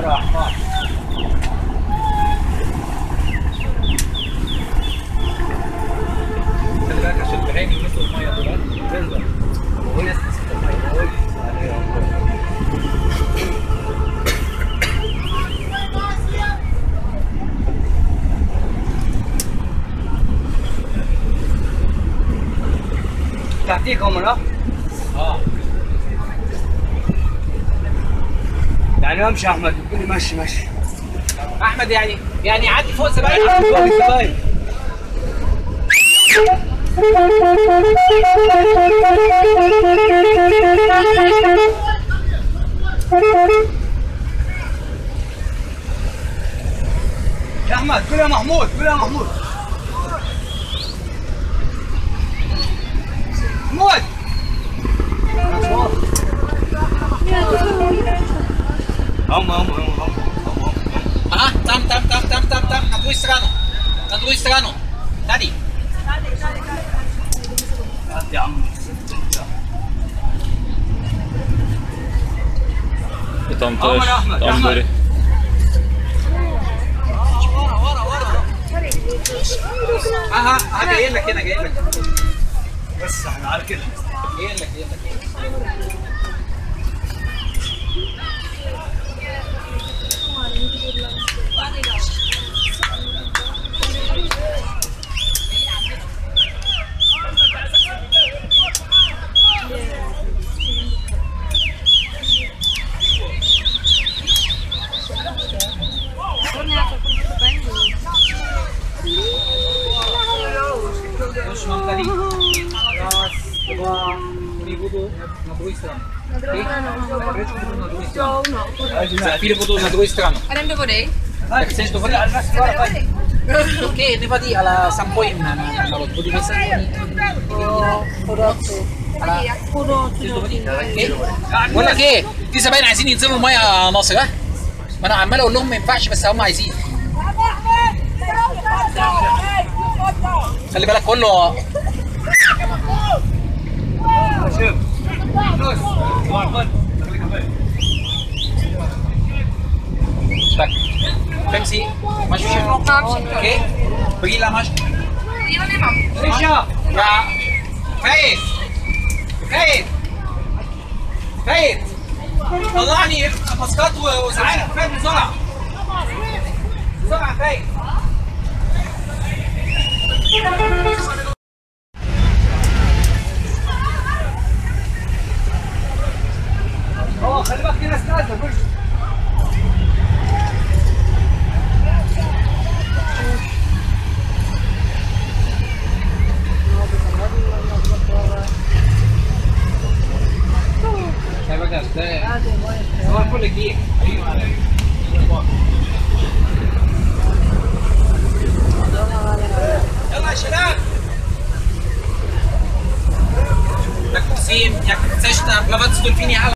ورا حمار. خلي بالك عشان البهايم يلمسوا الميه دلوقتي تنزل. وهي ناس مسكت الميه تحتيك هم لا؟ يعني امشي احمد يقول لي مشي مشي. احمد يعني عدي فوق سبايك. يا احمد قول يا محمود قول يا محمود. محمود هم Tam, na tua strano. Tadi. يا عم Tam to jest, tam byli. جاي لك هنا بس احنا على كده جاي لك Terus mam tadi ras dua ribu tuh na druhej strane. За 4 буду на другой страну. Alam do vode? Так chceš do vody? Okej, nevadí, ale sam pojím na loď. Budu myslet بقول لك ايه، في زباين عايزين ينزلوا الميه يا ناصر ها؟ ما انا عمال اقول لهم ما ينفعش بس هم عايزين. خلي بالك كله tak Pepsi máš všechno? Mám všechno. Okay. Brýle máš? Brýle nemám. Ríša! Já... Faith! طلعني ماسكات وزعانق فايت بسرعة فايت خلي بالك في ناس نازله كل صباح الفل كتير يلا يا شباب tak prosím, jak chceš na plavat s delfíny, ale